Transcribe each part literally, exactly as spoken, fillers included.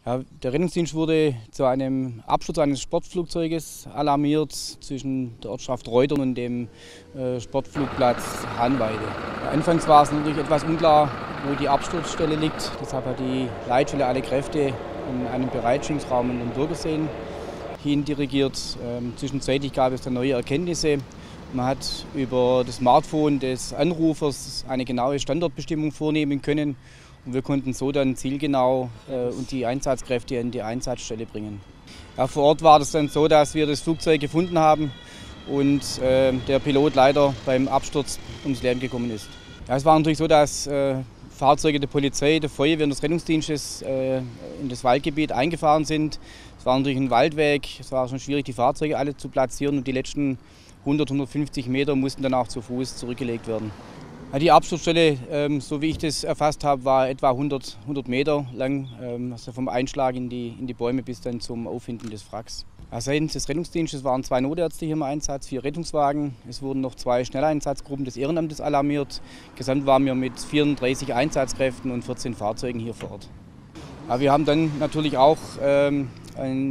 Ja, der Rettungsdienst wurde zu einem Absturz eines Sportflugzeuges alarmiert zwischen der Ortschaft Reutern und dem äh, Sportflugplatz Hahnweide. Ja, anfangs war es natürlich etwas unklar, wo die Absturzstelle liegt. Deshalb hat die Leitstelle alle Kräfte in einen Bereitstellungsraum in den Bürgerseen hin dirigiert. Ähm, zwischenzeitlich gab es dann neue Erkenntnisse. Man hat über das Smartphone des Anrufers eine genaue Standortbestimmung vornehmen können. Und wir konnten so dann zielgenau äh, und die Einsatzkräfte an die Einsatzstelle bringen. Ja, vor Ort war es dann so, dass wir das Flugzeug gefunden haben und äh, der Pilot leider beim Absturz ums Leben gekommen ist. Ja, es war natürlich so, dass äh, Fahrzeuge der Polizei, der Feuerwehr und des Rettungsdienstes äh, in das Waldgebiet eingefahren sind. Es war natürlich ein Waldweg, es war schon schwierig, die Fahrzeuge alle zu platzieren und die letzten hundert, hundertfünfzig Meter mussten dann auch zu Fuß zurückgelegt werden. Die Absturzstelle, ähm, so wie ich das erfasst habe, war etwa hundert, hundert Meter lang, ähm, also vom Einschlag in die, in die Bäume bis dann zum Auffinden des Wracks. Ja, seitens des Rettungsdienstes waren zwei Notärzte hier im Einsatz, vier Rettungswagen. Es wurden noch zwei Schnelleinsatzgruppen des Ehrenamtes alarmiert. Gesamt waren wir mit vierunddreißig Einsatzkräften und vierzehn Fahrzeugen hier vor Ort. Ja, wir haben dann natürlich auch ähm, ein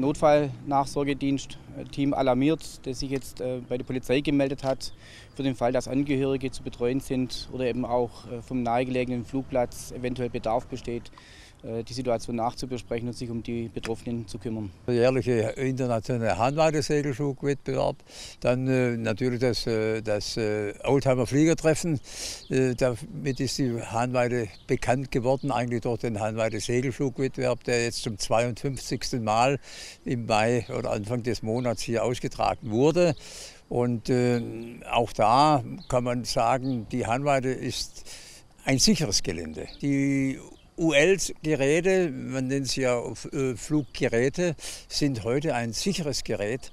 Notfallnachsorgedienst-Team alarmiert, das sich jetzt äh, bei der Polizei gemeldet hat, für den Fall, dass Angehörige zu betreuen sind oder eben auch äh, vom nahegelegenen Flugplatz eventuell Bedarf besteht, äh, die Situation nachzubesprechen und sich um die Betroffenen zu kümmern. Der jährliche internationale Hahnweide-Segelflugwettbewerb, dann äh, natürlich das, äh, das äh, Oldtimer-Fliegertreffen. Äh, damit ist die Hahnweide bekannt geworden, eigentlich durch den Hahnweide-Segelflugwettbewerb, der jetzt zum zweiundfünfzigsten Mal im Mai oder Anfang des Monats hier ausgetragen wurde. Und äh, auch da kann man sagen, die Hahnweide ist ein sicheres Gelände. Die U L-Geräte, man nennt sie ja äh, Fluggeräte, sind heute ein sicheres Gerät.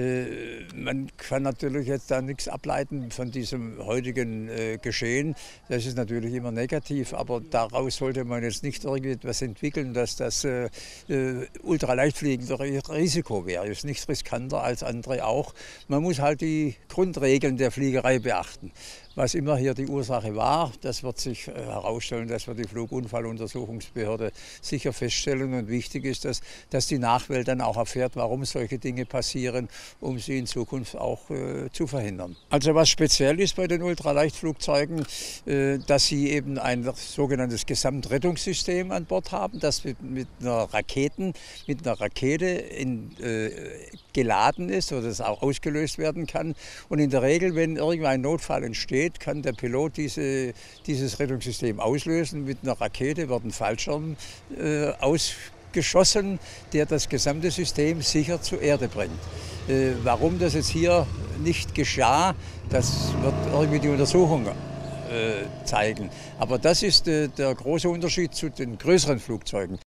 Äh, man kann natürlich jetzt da nichts ableiten von diesem heutigen äh, Geschehen. Das ist natürlich immer negativ, aber daraus sollte man jetzt nicht irgendetwas entwickeln, dass das äh, äh, Ultraleichtfliegen ein Risiko wäre. Ist nicht riskanter als andere auch. Man muss halt die Grundregeln der Fliegerei beachten. Was immer hier die Ursache war, das wird sich herausstellen, das wird die Flugunfalluntersuchungsbehörde sicher feststellen. Und wichtig ist, dass, dass die Nachwelt dann auch erfährt, warum solche Dinge passieren, um sie in Zukunft auch äh, zu verhindern. Also was speziell ist bei den Ultraleichtflugzeugen, äh, dass sie eben ein sogenanntes Gesamtrettungssystem an Bord haben, das mit, mit einer Raketen, mit einer Rakete in, äh, geladen ist oder das auch ausgelöst werden kann. Und in der Regel, wenn irgendein Notfall entsteht, kann der Pilot diese, dieses Rettungssystem auslösen. Mit einer Rakete wird ein Fallschirm äh, ausgeschossen, der das gesamte System sicher zur Erde bringt. Äh, warum das jetzt hier nicht geschah, das wird irgendwie die Untersuchung äh, zeigen. Aber das ist äh, der große Unterschied zu den größeren Flugzeugen.